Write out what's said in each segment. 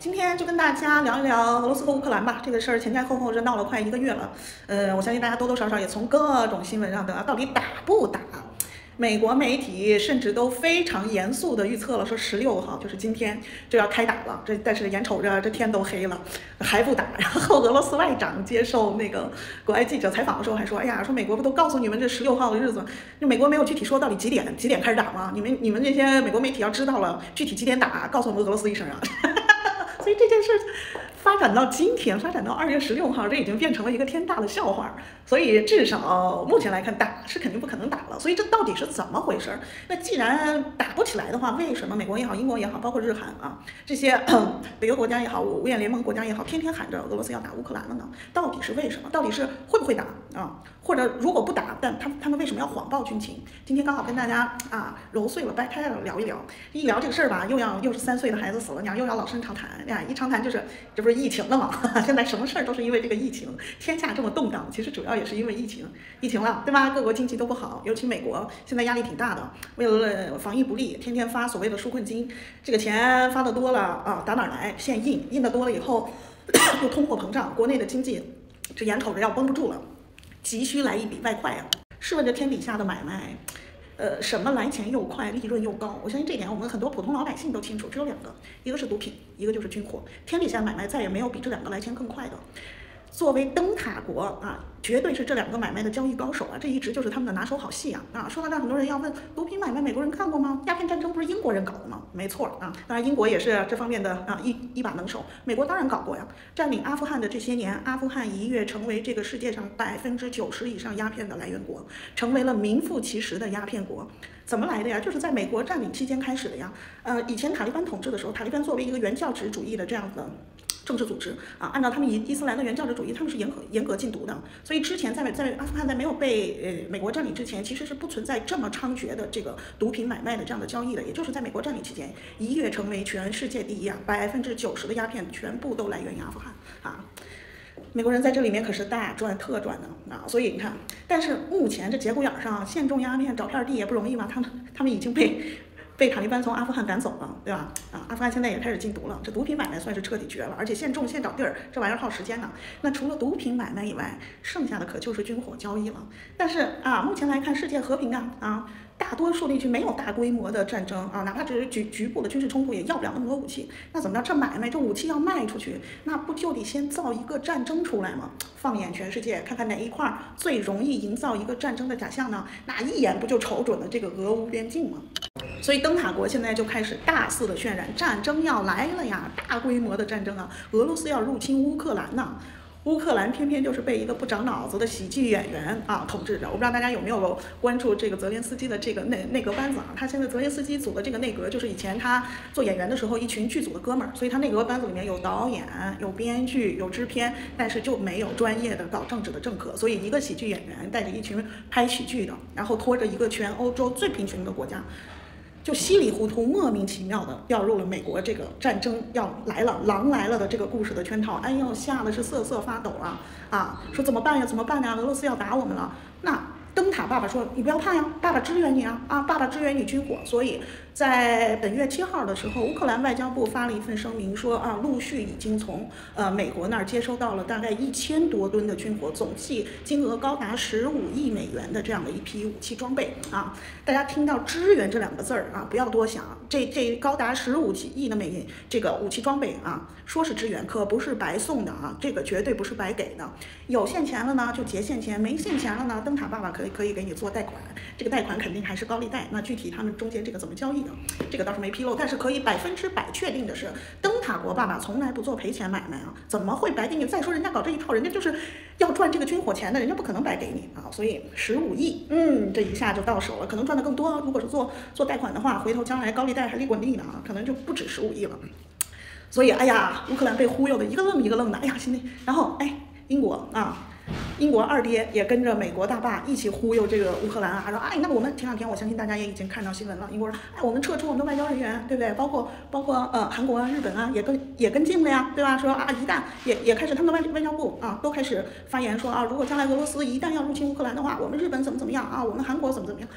今天就跟大家聊一聊俄罗斯和乌克兰吧。这个事儿前前后后这闹了快1个月了，我相信大家多多少少也从各种新闻上得到底打不打。美国媒体甚至都非常严肃地预测了，说16号就是今天就要开打了。但是眼瞅着这天都黑了，还不打。然后俄罗斯外长接受那个国外记者采访的时候还说：“哎呀，说美国不都告诉你们这16号的日子，就美国没有具体说到底几点开始打吗？你们这些美国媒体要知道了具体几点打，告诉我们俄罗斯一声啊。”所以这件事发展到今天，发展到2月16号，这已经变成了一个天大的笑话。所以至少目前来看，打是肯定不可能打了。所以这到底是怎么回事？那既然打不起来的话，为什么美国也好，英国也好，包括日韩啊这些北约国家也好，五眼联盟国家也好，天天喊着俄罗斯要打乌克兰了呢？到底是为什么？到底是会不会打啊？或者如果不打，但他们为什么要谎报军情？今天刚好跟大家揉碎了掰开了聊一聊。一聊这个事儿吧，又是3岁的孩子死了，又要老生常谈呀。一常谈这不是疫情了吗？现在什么事儿都是因为这个疫情，天下这么动荡，其实主要也是因为疫情了，对吧？各国经济都不好，尤其美国现在压力挺大的，为了防疫不利，天天发所谓的纾困金，这个钱发的多了啊，打哪来？现印的多了以后，又通货膨胀，国内的经济这眼瞅着要绷不住了，急需来一笔外快啊！试问这天底下的买卖。什么来钱又快，利润又高？我相信这一点我们很多普通老百姓都清楚，只有2个，一个是毒品，一个就是军火。天底下买卖再也没有比这2个来钱更快的。作为灯塔国啊，绝对是这2个买卖的交易高手啊，这一直就是他们的拿手好戏啊！说到这儿，很多人要问，毒品买卖美国人看过吗？鸦片战争不是英国人搞的吗？没错啊，当然英国也是这方面的一把能手，美国当然搞过呀。占领阿富汗的这些年，阿富汗一跃成为这个世界上90%以上鸦片的来源国，成为了名副其实的鸦片国。怎么来的呀？就是在美国占领期间开始的呀。以前塔利班统治的时候，塔利班作为一个原教旨主义的这样的政治组织啊，按照他们伊斯兰的原教旨主义，他们是严格禁毒的。所以之前在阿富汗在没有被美国占领之前，其实是不存在这么猖獗的这个毒品买卖的这样的交易的。也就是在美国占领期间，一跃成为全世界第一啊，90%的鸦片全部都来源于阿富汗啊。美国人在这里面可是大赚特赚的啊，所以你看，但是目前这节骨眼上，现种鸦片找片地也不容易嘛，他们已经被塔利班从阿富汗赶走了，对吧？阿富汗现在也开始禁毒了，这毒品买卖算是彻底绝了，而且现种现找地儿，这玩意儿耗时间呢。那除了毒品买卖以外，剩下的可就是军火交易了。但是目前来看，世界和平大多数地区没有大规模的战争哪怕只是局部的军事冲突，也要不了那么多武器。那怎么着？这买卖这武器要卖出去，那不就得先造一个战争出来吗？放眼全世界，看看哪一块最容易营造一个战争的假象呢？那一眼不就瞅准了这个俄乌边境吗？所以灯塔国现在就开始大肆的渲染战争要来了呀，大规模的战争啊，俄罗斯要入侵乌克兰呐。乌克兰偏偏就是被一个不长脑子的喜剧演员统治着。我不知道大家有没有关注这个泽连斯基的这个内阁班子啊？他现在泽连斯基组的这个内阁，就是以前他做演员的时候一群剧组的哥们儿，所以他内阁班子里面有导演、有编剧、有制片，但是就没有专业的搞政治的政客。所以一个喜剧演员带着一群拍喜剧的，然后拖着一个全欧洲最贫穷的国家，就稀里糊涂、莫名其妙的掉入了美国这个战争要来了、狼来了的这个故事的圈套。哎呦，吓得是瑟瑟发抖说怎么办呀？怎么办呀？俄罗斯要打我们了。那灯塔爸爸说：“你不要怕呀，爸爸支援你爸爸支援你军火。”所以在本月7号的时候，乌克兰外交部发了一份声明说陆续已经从美国那儿接收到了大概1000多吨的军火，总计金额高达15亿美元的这样的一批武器装备大家听到支援这2个字儿不要多想，这高达15亿的美元这个武器装备说是支援，可不是白送的这个绝对不是白给的。有现钱了呢就结现钱，没现钱了呢，灯塔爸爸可以给你做贷款，这个贷款肯定还是高利贷。那具体他们中间这个怎么交易的，这个倒是没披露，但是可以100%确定的是，灯塔国爸爸从来不做赔钱买卖怎么会白给你？再说人家搞这一套，人家就是要赚这个军火钱的，人家不可能白给你所以15亿，这一下就到手了，可能赚得更多。如果是做贷款的话，回头将来高利贷还利滚利呢可能就不止15亿了。所以哎呀，乌克兰被忽悠的一个愣一个愣的，哎呀，现在然后英国二爹也跟着美国大爸一起忽悠这个乌克兰说那我们前2天我相信大家也已经看到新闻了，英国说我们撤出我们的外交人员，对不对？包括韩国日本也跟进了呀，对吧？说一旦也开始他们的外交部都开始发言说如果将来俄罗斯一旦要入侵乌克兰的话，我们日本怎么样我们韩国怎么样。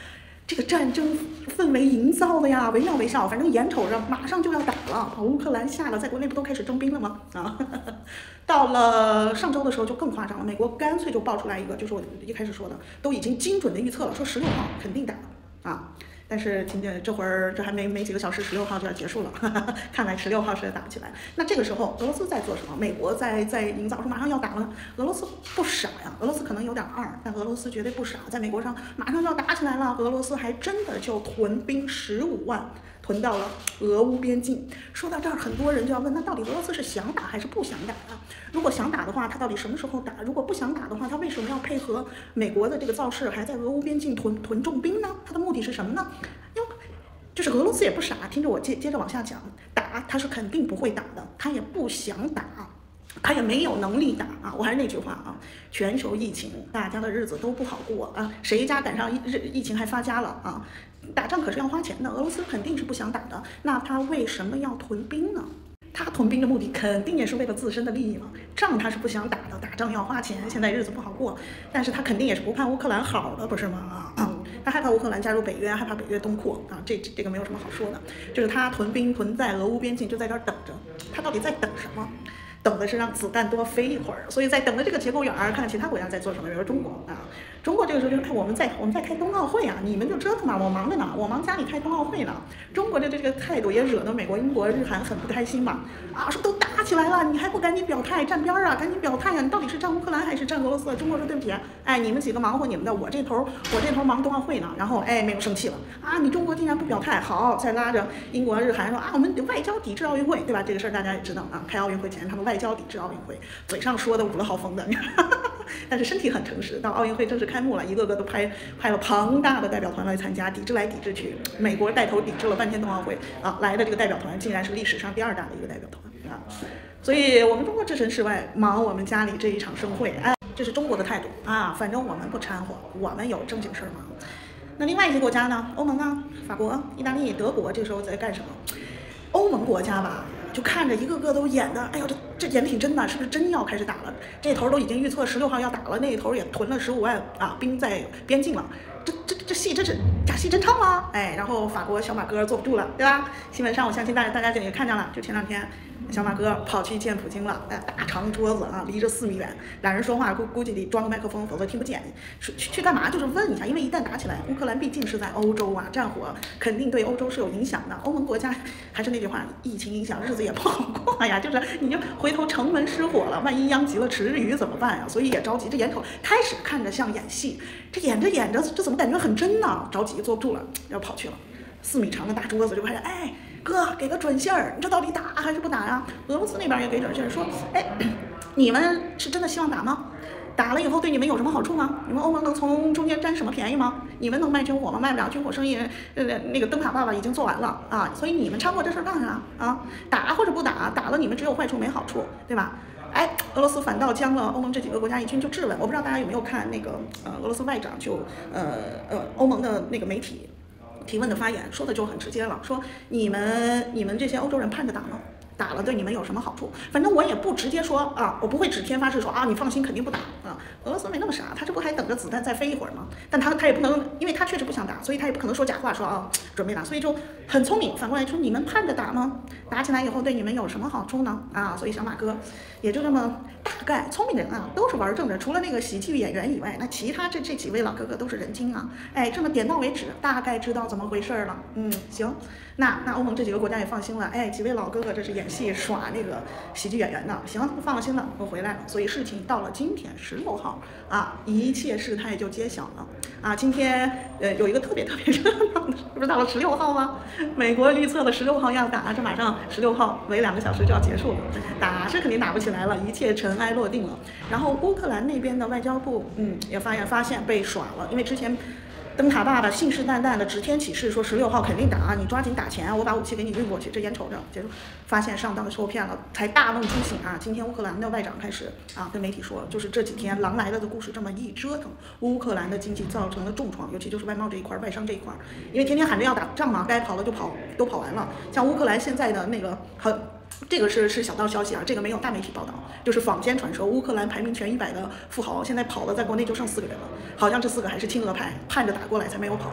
这个战争氛围营造的呀，惟妙惟肖。反正眼瞅着马上就要打了，乌克兰下了，在国内不都开始征兵了吗？啊，到了上周的时候就更夸张了，美国干脆就爆出来一个，就是我一开始说的，都已经精准的预测了，说16号肯定打啊。但是今天这会儿这还没几个小时，16号就要结束了，看来16号是打不起来。那这个时候俄罗斯在做什么？美国在营造说马上要打了，俄罗斯不傻呀，俄罗斯可能有点二，但俄罗斯绝对不傻，在美国上马上就要打起来了，俄罗斯还真的就屯兵15万。屯到了俄乌边境。说到这儿，很多人就要问，那到底俄罗斯是想打还是不想打啊？如果想打的话，他到底什么时候打？如果不想打的话，他为什么要配合美国的这个造势，还在俄乌边境屯重兵呢？他的目的是什么呢？就是俄罗斯也不傻，听着我接着往下讲，打他是肯定不会打的，他也不想打。他也没有能力打啊！我还是那句话啊，全球疫情，大家的日子都不好过啊，谁家赶上疫情还发家了啊？打仗可是要花钱的，俄罗斯肯定是不想打的。那他为什么要屯兵呢？他屯兵的目的肯定也是为了自身的利益嘛。仗他是不想打的，打仗要花钱，现在日子不好过，但是他肯定也是不盼乌克兰好的，不是吗？他害怕乌克兰加入北约，害怕北约东扩啊，这个没有什么好说的，就是他屯兵屯在俄乌边境，就在这儿等着。他到底在等什么？等的是让子弹多飞一会儿，所以在等的这个节骨眼儿，看看其他国家在做什么，比如说中国啊，中国这个时候就是看我们在开冬奥会啊，你们就折腾嘛，我忙着呢，我忙家里开冬奥会呢。中国的这个态度也惹得美国、英国、日韩很不开心嘛，啊，说都打起来了，你还不赶紧表态站边啊，赶紧表态啊，你到底是站乌克兰还是站俄罗斯？中国说对不起，哎，你们几个忙活你们的，我这头忙冬奥会呢，然后哎，美国生气了啊，你中国竟然不表态，好，再拉着英国、日韩说啊，我们外交抵制奥运会，对吧？这个事儿大家也知道啊，开奥运会前他们外交抵制奥运会，嘴上说的五了豪风的，但是身体很诚实。到奥运会正式开幕了，一个个都派了庞大的代表团来参加，抵制来抵制去。美国带头抵制了半天冬奥会啊，来的这个代表团竟然是历史上第2大的一个代表团啊。所以我们中国置身事外，忙我们家里这一场盛会，哎，这是中国的态度啊。反正我们不掺和，我们有正经事儿忙。那另外一些国家呢？欧盟啊，法国、意大利、德国，这时候在干什么？欧盟国家吧。就看着一个个都演的，哎呦，这演的挺真的，是不是真要开始打了？这头都已经预测16号要打了，那一头也囤了15万啊兵在边境了，这戏真是假戏真唱吗？哎，然后法国小马哥坐不住了，对吧？新闻上我相信大家也看见了，就前2天小马哥跑去见普京了，大长桌子啊，离着4米远，俩人说话估计得装个麦克风，否则听不见。去干嘛？就是问一下，因为一旦打起来，乌克兰毕竟是在欧洲啊，战火肯定对欧洲是有影响的。欧盟国家还是那句话，疫情影响日子也不好过呀，就是你就回头城门失火了，万一殃及了池日语怎么办呀？所以也着急，这眼瞅开始看着像演戏，这演着，这怎么感觉很真呢？着急坐不住了，要跑去了。4米长的大桌子就开始，哎，哥给个准信儿，你这到底打还是不打呀？俄罗斯那边也给准信儿，说，哎，你们是真的希望打吗？打了以后对你们有什么好处吗？你们欧盟能从中间占什么便宜吗？你们能卖军火吗？卖不了，军火生意，那个灯塔爸爸已经做完了啊，所以你们掺和这事干啥啊？打或者不打，打了你们只有坏处没好处，对吧？哎，俄罗斯反倒将了欧盟这几个国家一军，就质问。我不知道大家有没有看那个俄罗斯外长就欧盟的那个媒体提问的发言，说的就很直接了，说你们这些欧洲人盼着打吗？打了对你们有什么好处？反正我也不直接说啊，我不会指天发誓说啊，你放心肯定不打啊。俄罗斯没那么傻，他这不还等着子弹再飞一会儿吗？但他也不能，因为他确实不想打，所以他也不可能说假话，说啊准备打，所以就很聪明。反过来说，你们盼着打吗？打起来以后对你们有什么好处呢？啊，所以小马哥也就这么大概，聪明人啊都是玩政治，除了那个喜剧演员以外，那其他这几位老哥哥都是人精啊。哎，这么点到为止，大概知道怎么回事了。行，那欧盟这几个国家也放心了。哎，几位老哥哥这是演戏耍那个喜剧演员呢，行，放了心了，我回来了。所以事情到了今天16号啊，一切事态就揭晓了啊。今天有一个特别热闹的，不是到了16号吗？美国预测了16号要打，这马上16号没2个小时就要结束了，打是肯定打不起来了，一切尘埃落定了。然后乌克兰那边的外交部也发现被耍了，因为之前灯塔爸爸信誓旦旦的指天起誓说16号肯定打，你抓紧打钱，我把武器给你运过去。这眼瞅着，结果发现上当受骗了，才大梦初醒啊！今天乌克兰的外长开始跟媒体说，就是这几天狼来了的故事这么一折腾，乌克兰的经济造成了重创，尤其就是外贸这一块、外商这一块，因为天天喊着要打仗嘛，该跑了就跑，都跑完了。像乌克兰现在的那个这个是小道消息啊，这个没有大媒体报道，就是坊间传说，乌克兰排名前100的富豪现在跑了，在国内就剩4个人了，好像这4个还是亲俄派，盼着打过来才没有跑。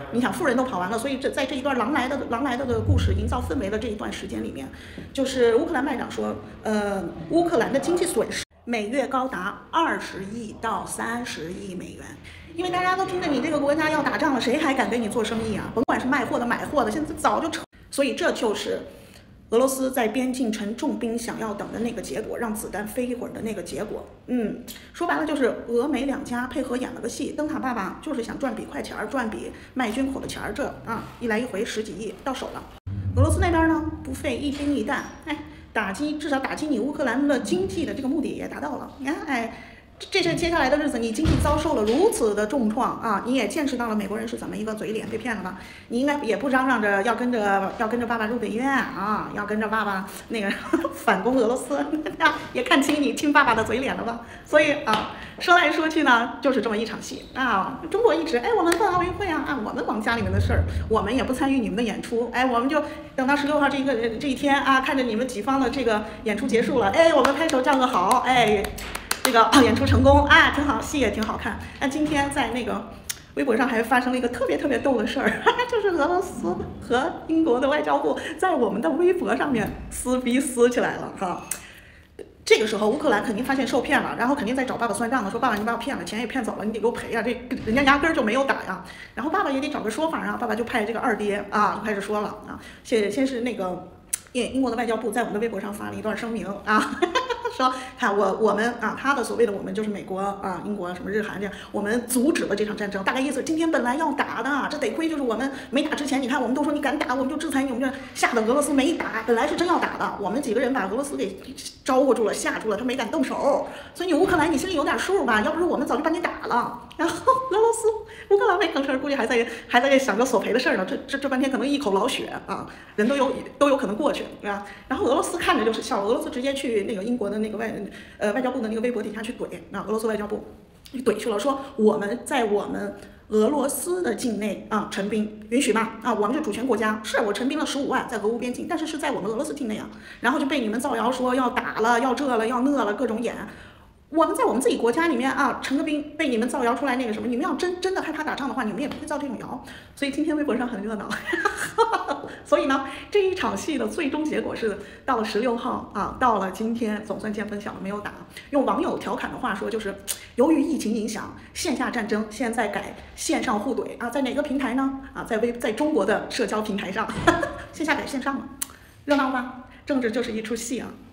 你想富人都跑完了，所以在这一段狼来的的故事营造氛围的这一段时间里面，就是乌克兰外长说，乌克兰的经济损失每月高达20亿到30亿美元。因为大家都听着你这个国家要打仗了，谁还敢跟你做生意啊？甭管是卖货的、买货的，现在早就所以这就是俄罗斯在边境陈重兵想要等的那个结果，让子弹飞一会儿的那个结果。说白了就是俄美两家配合演了个戏，灯塔爸爸就是想赚笔快钱，赚笔卖军火的钱，这一来一回10几亿到手了。俄罗斯那边呢，不费一兵一弹，至少打击你乌克兰的经济的这个目的也达到了。你看，这是接下来的日子，你经济遭受了如此的重创啊！你也见识到了美国人是怎么一个嘴脸被骗了吧？你应该也不嚷嚷着要跟着爸爸入北约啊，要跟着爸爸那个反攻俄罗斯，也看清你亲爸爸的嘴脸了吧？所以说来说去呢，就是这么一场戏啊！中国一直我们办奥运会啊，我们忙家里面的事儿，我们也不参与你们的演出，我们就等到16号这一天啊，看着你们己方的这个演出结束了，我们拍手叫个好，这个演出成功啊，挺好，戏也挺好看。今天在那个微博上还发生了一个特别逗的事儿，就是俄罗斯和英国的外交部在我们的微博上面撕逼撕起来了哈。这个时候乌克兰肯定发现受骗了，然后肯定在找爸爸算账的，说爸爸你把我骗了，钱也骗走了，你得给我赔啊！这人家压根儿就没有打呀。然后爸爸也得找个说法啊，爸爸就派这个二爹就开始说了先是那个英国的外交部在我们的微博上发了一段声明说看我们他的所谓的我们就是美国英国什么日韩这样，我们阻止了这场战争，大概意思今天本来要打的，这得亏就是我们没打之前，你看我们都说你敢打我们就制裁你，我们这吓得俄罗斯没打，本来是真要打的，我们几个人把俄罗斯给招呼住了，吓住了，他没敢动手，所以你乌克兰你心里有点数吧，要不是我们早就把你打了。然后乌克兰没吭声，估计还在想着索赔的事呢，这半天可能一口老血人都有可能过去然后俄罗斯看着就是笑，俄罗斯直接去那个英国的那个外交部的那个微博底下去怼俄罗斯外交部怼去了，说我们在我们俄罗斯的境内陈兵允许吗？我们是主权国家，是我陈兵了15万在俄乌边境，但是是在我们俄罗斯境内然后就被你们造谣说要打了，要这了，要那了，各种演。我们在我们自己国家里面陈个兵被你们造谣出来那个什么，你们要真的害怕打仗的话，你们也不会造这种谣。所以今天微博上很热闹。所以呢，这一场戏的最终结果是到了16号到了今天总算见分晓了，没有打。用网友调侃的话说，就是由于疫情影响，线下战争现在改线上互怼在哪个平台呢？在中国的社交平台上，线下改线上了，热闹吧？政治就是一出戏